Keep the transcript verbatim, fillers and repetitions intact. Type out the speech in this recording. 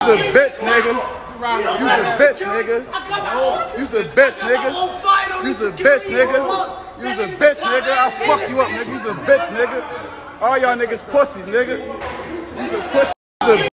a bitch, nigga. You's a bitch, nigga. You's a bitch, nigga. You's a bitch, nigga. You's a bitch, nigga. I'll fuck you up, nigga. You's a bitch, nigga. All y'all niggas pussies, nigga. You's a pussy.